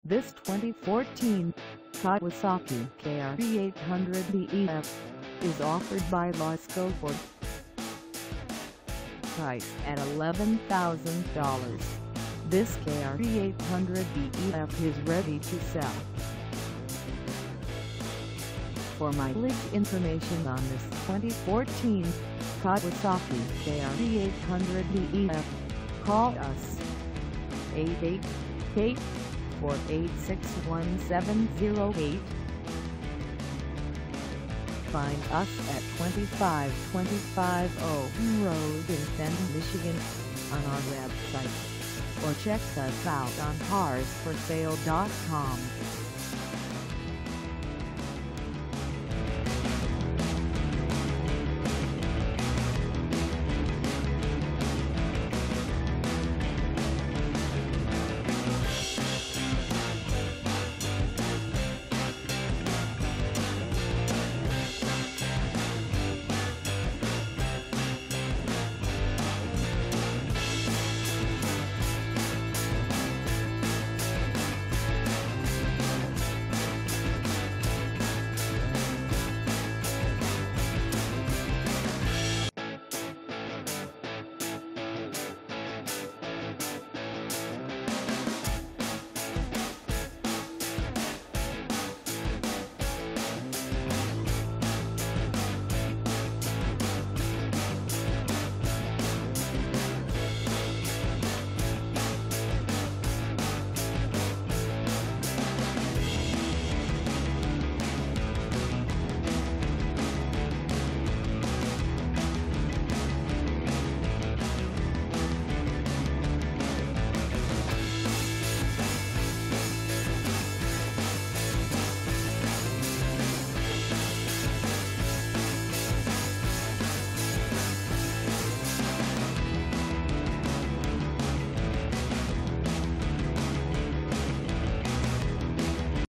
This 2014 Kawasaki KRT800BEF is offered by LASCO Ford. Priced at $11,000, this KRT800BEF is ready to sell. For mileage information on this 2014 Kawasaki KRT800BEF, call us 888-486-1708. Find us at 2525 OWEN Road in Fenton, Michigan, on our website, or check us out on carsforsale.com.